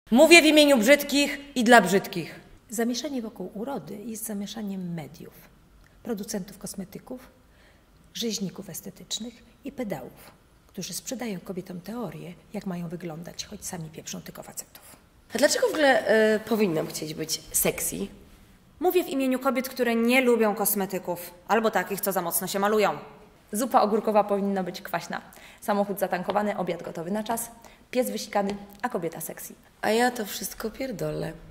Mówię w imieniu brzydkich i dla brzydkich. Zamieszanie wokół urody jest zamieszaniem mediów, producentów kosmetyków, rzeźników estetycznych i pedałów, którzy sprzedają kobietom teorię, jak mają wyglądać, choć sami pieprzą tylko facetów. A dlaczego w ogóle powinnam chcieć być sexy? Mówię w imieniu kobiet, które nie lubią kosmetyków, albo takich, co za mocno się malują. Zupa ogórkowa powinna być kwaśna. Samochód zatankowany, obiad gotowy na czas, pies wysikany, a kobieta sexy. A ja to wszystko pierdolę.